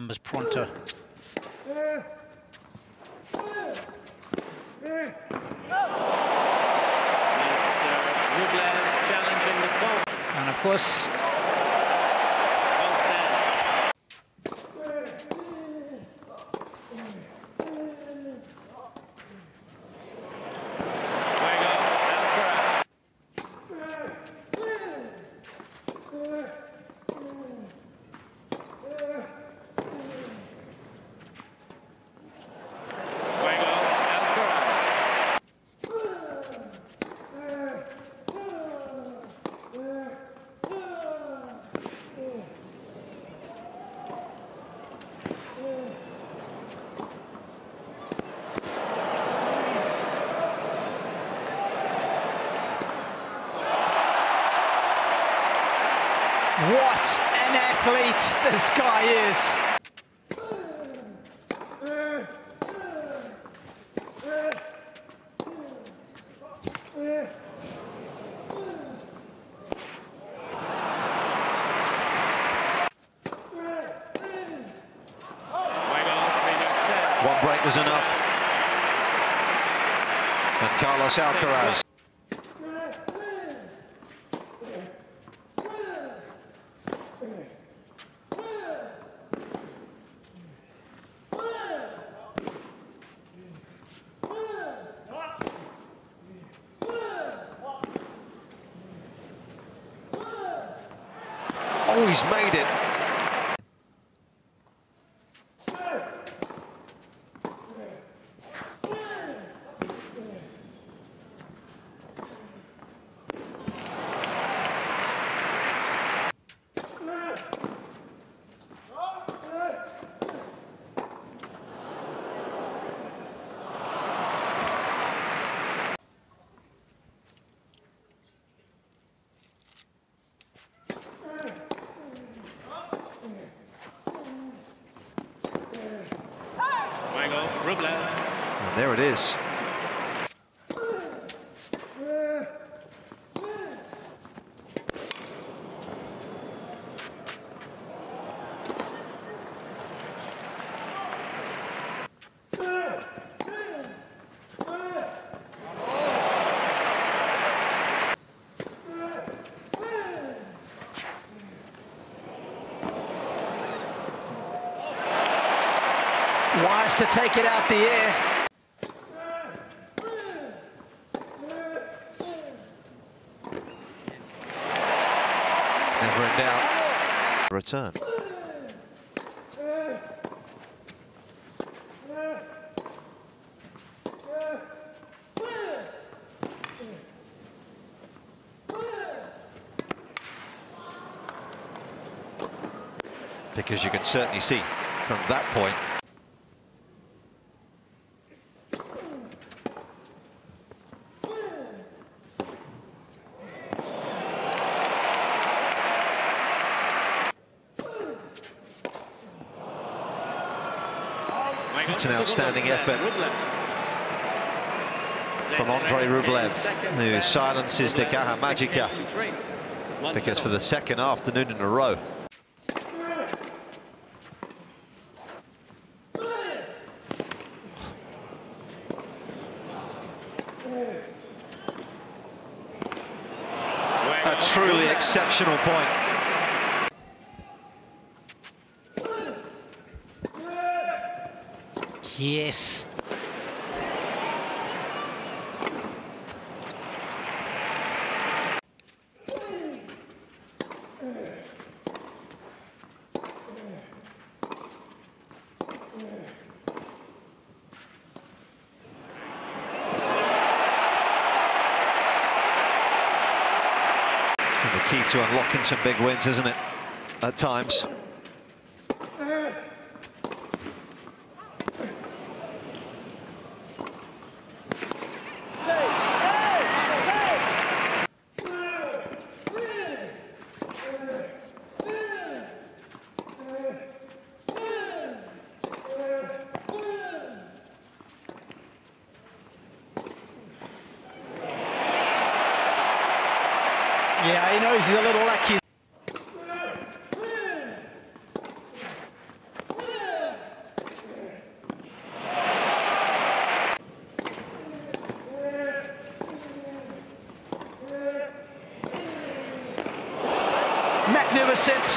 numbers pronto. Rublev challenging the quote. And of course, what an athlete this guy is. One break was enough. And Carlos Alcaraz. Oh, he's made it. Rublev. And there it is. Wise to take it out the air. Never in doubt. Return. Because you can certainly see from that point it's an outstanding effort from Andre Rublev, who silences the Caja Magica, because for the second afternoon in a row a truly exceptional point. Yes. And the key to unlocking some big wins, isn't it? At times. Yeah, he knows he's a little lucky. decent.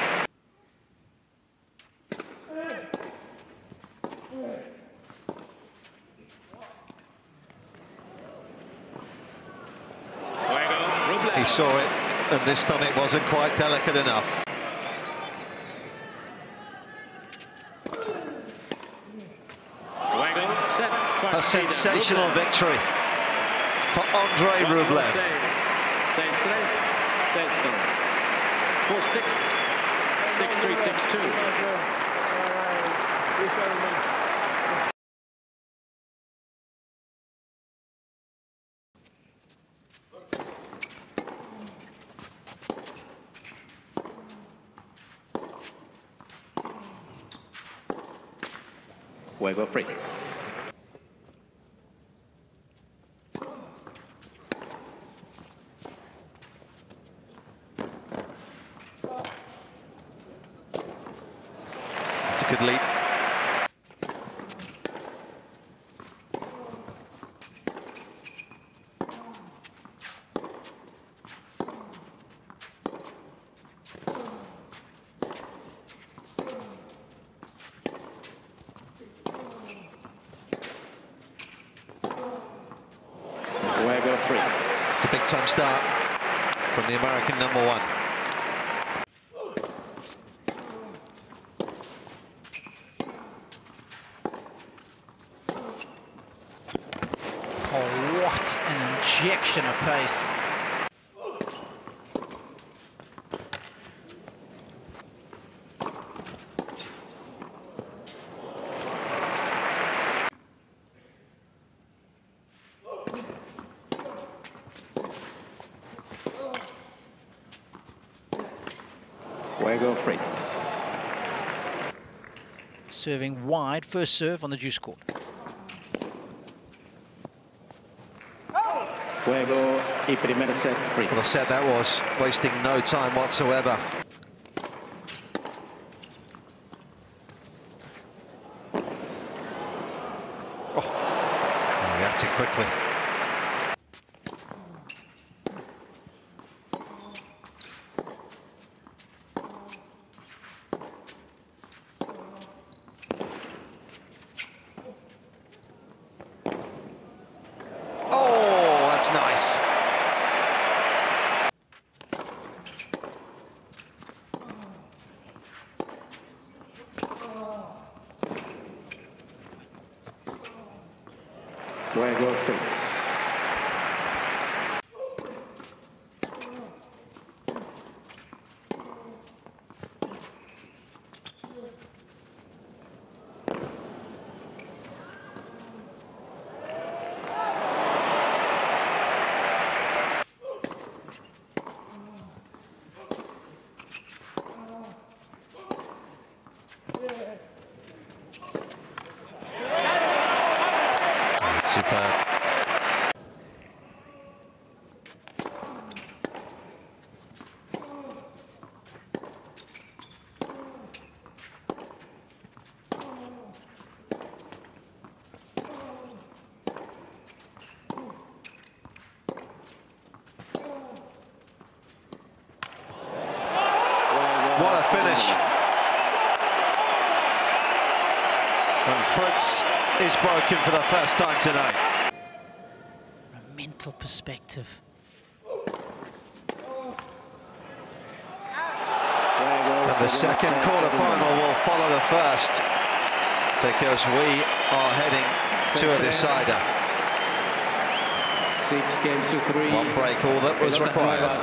He saw it, and this time it wasn't quite delicate enough. A sensational victory for Andrei Rublev. 4-6, 6-3, 6-2. Juego Fritz. It's a good leap. It's a big-time start from the American #1. Oh, what an injection of pace. Juego Fritz. Serving wide, first serve on the juice court. Juego y primer set Fritz. Well, I said that was wasting no time whatsoever. Oh, reacted quickly. That's nice. Juego Fritz. Superb. What a finish. And Fritz is broken for the first time tonight. From a mental perspective. And the second quarter-final will follow the first, because we are heading to a decider. 6 games to 3. One break, all that was required.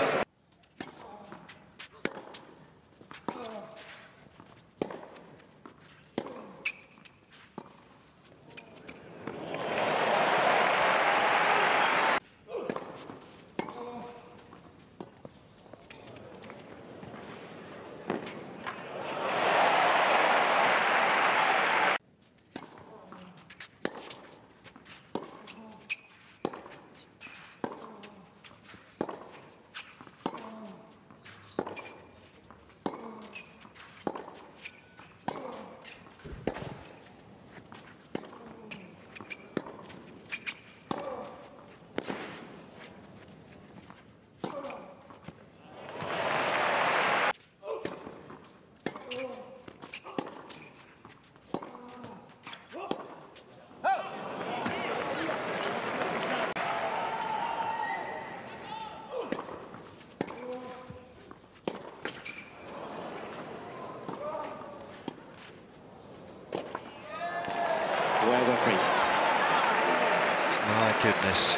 Juego Fritz. My goodness.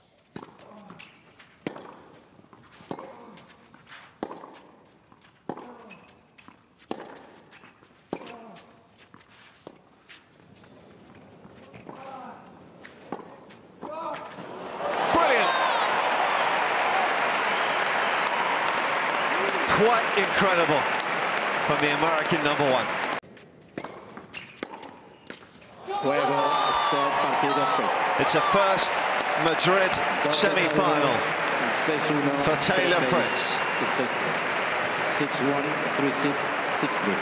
Brilliant. Quite incredible from the American number one. Juego set partido Fritz. It's a first Madrid semi-final for Taylor Fritz. 6-1, 3-6, 6-3.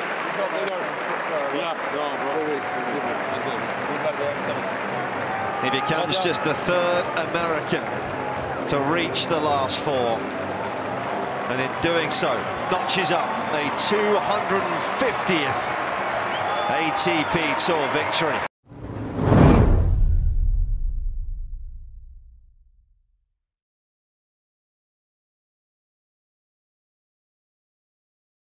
He becomes just the third American to reach the last four, and in doing so notches up a 250th ATP Tour victory.